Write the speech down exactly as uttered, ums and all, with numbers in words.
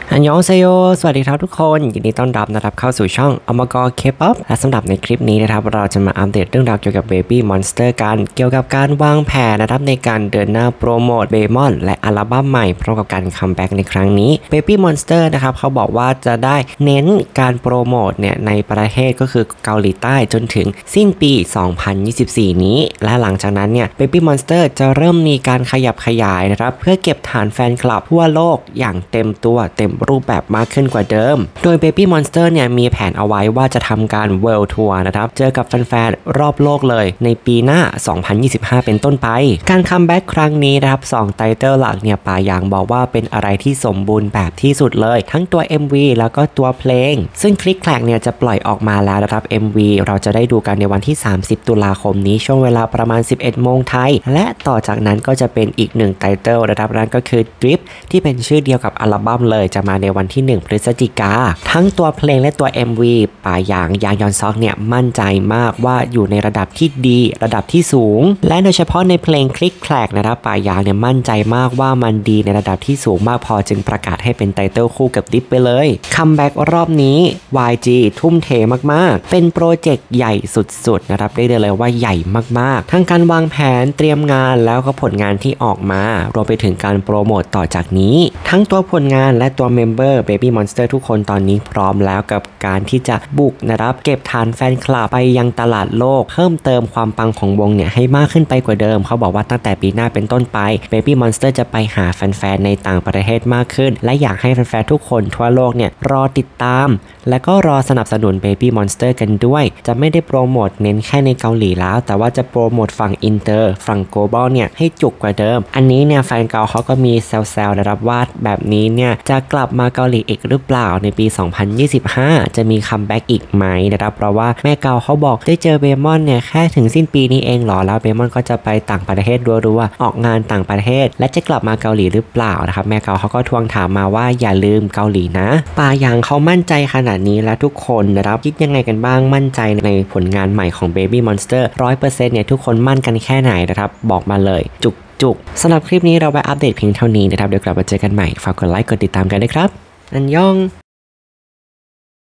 อันยองเซโยสวัสดีครับทุกคนยินดีต้อนรับนะครับเข้าสู่ช่องอมกร K-pop และสำหรับในคลิปนี้นะครับเราจะมาอัปเดตเรื่องราวเกี่ยวกับ Baby Monster กันเกี่ยวกับการวางแผนนะครับในการเดินหน้าโปรโมท Baemon และอัลบั้มใหม่พร้อมกับการคัมแบ็กในครั้งนี้ Baby Monster นะครับเขาบอกว่าจะได้เน้นการโปรโมทเนี่ยในประเทศก็คือเกาหลีใต้จนถึงสิ้นปี สองพันยี่สิบสี่ นี้และหลังจากนั้นเนี่ย Baby Monster จะเริ่มมีการขยับขยายนะครับเพื่อเก็บฐานแฟนคลับทั่วโลกอย่างเต็มตัวเต็มรูปแบบมากขึ้นกว่าเดิมโดย Baby Monster เนี่ยมีแผนเอาไว้ว่าจะทำการ World Tour นะครับเจอกับแฟนๆรอบโลกเลยในปีหน้า สองพันยี่สิบห้า เป็นต้นไปการคัมแบ็กครั้งนี้นะครับสองไตเติลหลักเนี่ยป่าหยางบอกว่าเป็นอะไรที่สมบูรณ์แบบที่สุดเลยทั้งตัว เอ็ม วี แล้วก็ตัวเพลงซึ่งคลิกแคลกเนี่ยจะปล่อยออกมาแล้วนะครับ เอ็ม วี เราจะได้ดูกันในวันที่สามสิบตุลาคมนี้ช่วงเวลาประมาณ สิบเอ็ดโมงไทยและต่อจากนั้นก็จะเป็นอีกหนึ่งไตเติลนะครับนั่นก็คือ Drip ที่เป็นชื่อเดียวกับอัลบั้มเลยจะมาในวันที่หนึ่งพฤศจิกาทั้งตัวเพลงและตัว เอ็ม วี ป่าหยางยางยอนซอกเนี่ยมั่นใจมากว่าอยู่ในระดับที่ดีระดับที่สูงและโดยเฉพาะในเพลงคลิกแคลกนะครับป่าหยางเนี่ยมั่นใจมากว่ามันดีในระดับที่สูงมากพอจึงประกาศให้เป็นไตเติลคู่กับดิปไปเลยคัมแบ็กรอบนี้ วาย จี ทุ่มเทมากๆเป็นโปรเจกต์ใหญ่สุดๆนะครับได้เลยว่าใหญ่มากๆทั้งการวางแผนเตรียมงานแล้วก็ผลงานที่ออกมารวมไปถึงการโปรโมตต่อจากนี้ทั้งตัวผลงานและตัวเมมเบอร์ Baby Monster ทุกคนตอนนี้พร้อมแล้วกับการที่จะบุกนะครับเก็บฐานแฟนคลับไปยังตลาดโลกเพิ่มเติมความปังของวงเนี่ยให้มากขึ้นไปกว่าเดิมเขาบอกว่าตั้งแต่ปีหน้าเป็นต้นไป Baby Monster จะไปหาแฟนๆในต่างประเทศมากขึ้นและอยากให้แฟนๆทุกคนทั่วโลกเนี่ยรอติดตามและก็รอสนับสนุน Baby Monster กันด้วยจะไม่ได้โปรโมทเน้นแค่ในเกาหลีแล้วแต่ว่าจะโปรโมทฝั่งอินเตอร์ฝั่ง global เนี่ยให้จุกกว่าเดิมอันนี้เนี่ยแฟนเกาเขาก็มีแซวๆนะครับว่าแบบนี้เนี่ยจะกลับมาเกาหลีอีกหรือเปล่าในปี สองพันยี่สิบห้า จะมีคัมแบ็กอีกไหมนะครับเพราะว่าแม่เกาเขาบอกได้เจอเบมอนเนี่ยแค่ถึงสิ้นปีนี้เองหรอแล้วเบมอนก็จะไปต่างประเทศรัวๆออกงานต่างประเทศและจะกลับมาเกาหลีหรือเปล่านะครับแม่เกาเขาก็ทวงถามมาว่าอย่าลืมเกาหลีนะป่าหยางเขามั่นใจขนาดนี้แล้วทุกคนนะครับคิดยังไงกันบ้างมั่นใจในผลงานใหม่ของ Baby Monster ร้อยเปอร์เซ็นต์ เนี่ยทุกคนมั่นกันแค่ไหนนะครับบอกมาเลยจุกจุกสำหรับคลิปนี้เราไปอัปเดตเพียงเท่านี้นะครับเดี๋ยวกลับมาเจอกันใหม่ฝากกดไลค์กดติดตามกันด้วยครับอันยอง